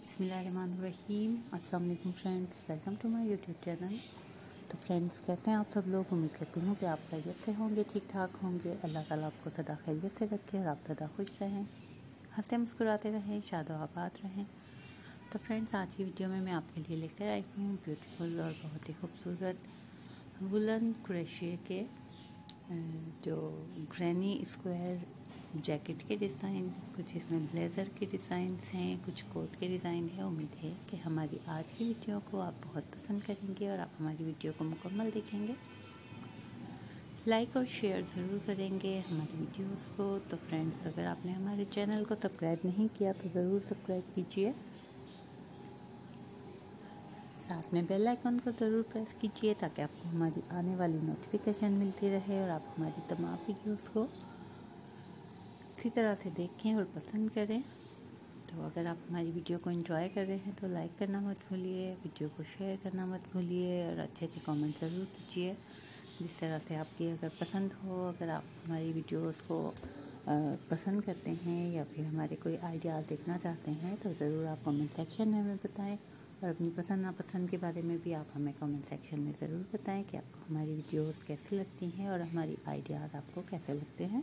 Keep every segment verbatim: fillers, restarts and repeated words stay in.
बिस्मिल्लाहिर्रहमानिर्रहीम। अस्सलाम वालेकुम friends, welcome to my YouTube channel. तो फ्रेंड्स, कहते हैं आप सब लोग, उम्मीद करती हूँ कि आप खैरियत से होंगे, ठीक ठाक होंगे। अल्लाह ताला आपको सदा खैरियत से रखे और आप सदा खुश रहें, हंसते मुस्कुराते रहें, शादो आबाद रहें। तो फ्रेंड्स, आज की वीडियो में मैं आपके लिए लेकर आई हूँ ब्यूटीफुल और बहुत ही खूबसूरत वुलन क्रोशिया के जो ग्रैनी स्क्वायर जैकेट के डिज़ाइन, कुछ इसमें ब्लेज़र के डिज़ाइंस हैं, कुछ कोट के डिज़ाइन है। उम्मीद है कि हमारी आज की वीडियो को आप बहुत पसंद करेंगे और आप हमारी वीडियो को मुकम्मल देखेंगे, लाइक और शेयर ज़रूर करेंगे हमारी वीडियोस को। तो फ्रेंड्स, अगर आपने हमारे चैनल को सब्सक्राइब नहीं किया तो ज़रूर सब्सक्राइब कीजिए, साथ में बेल आइकन को ज़रूर प्रेस कीजिए ताकि आपको हमारी आने वाली नोटिफिकेशन मिलती रहे और आप हमारी तमाम वीडियोस को इसी तरह से देखें और पसंद करें। तो अगर आप हमारी वीडियो को एंजॉय कर रहे हैं तो लाइक करना मत भूलिए, वीडियो को शेयर करना मत भूलिए और अच्छे अच्छे कमेंट ज़रूर कीजिए, जिस तरह से आपकी अगर पसंद हो। अगर आप हमारी वीडियोस को पसंद करते हैं या फिर हमारे कोई आइडिया देखना चाहते हैं तो ज़रूर आप कमेंट सेक्शन में हमें बताएं और अपनी पसंद नापसंद के बारे में भी आप हमें कमेंट सेक्शन में ज़रूर बताएं कि आपको हमारी वीडियोस कैसी लगती हैं और हमारी आइडियाज़ आपको कैसे लगते हैं।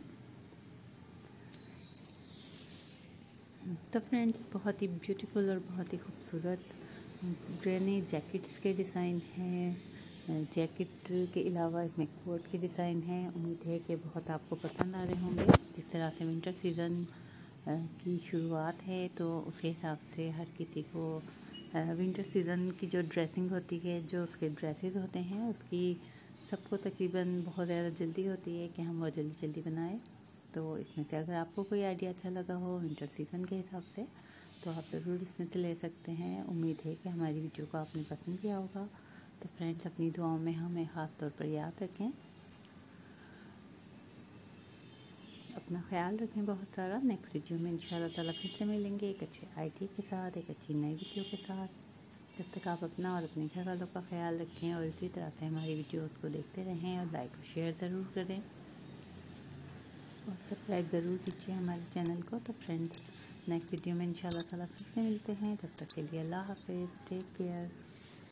तो फ्रेंड्स, बहुत ही ब्यूटीफुल और बहुत ही खूबसूरत ग्रैनी जैकेट्स के डिज़ाइन हैं। जैकेट के अलावा इसमें कोट के डिज़ाइन हैं। उम्मीद है कि बहुत आपको पसंद आ रहे होंगे। जिस तरह से विंटर सीज़न की शुरुआत है तो उसके हिसाब से हर किसी को विंटर सीज़न की जो ड्रेसिंग होती है, जो उसके ड्रेसेस होते हैं, उसकी सबको तकरीबन बहुत ज़्यादा जल्दी होती है कि हम वो जल्दी जल्दी बनाएं। तो इसमें से अगर आपको कोई आइडिया अच्छा लगा हो विंटर सीज़न के हिसाब से तो आप ज़रूर इसमें से ले सकते हैं। उम्मीद है कि हमारी वीडियो को आपने पसंद किया होगा। तो फ्रेंड्स, अपनी दुआओं में हमें ख़ास तौर पर याद रखें, अपना ख्याल रखें बहुत सारा। नेक्स्ट वीडियो में इंशाल्लाह ताला फिर से मिलेंगे एक अच्छे आइडिया के साथ, एक अच्छी नई वीडियो के साथ। जब तक आप अपना और अपने घर वालों का ख्याल रखें और इसी तरह से हमारी वीडियोज़ को देखते रहें और लाइक और शेयर ज़रूर करें और सब्सक्राइब ज़रूर कीजिए हमारे चैनल को। तो फ्रेंड्स, नेक्स्ट वीडियो में इंशाल्लाह ताला फिर से मिलते हैं। तब तक के लिए अल्लाह हाफ़िज़, टेक केयर।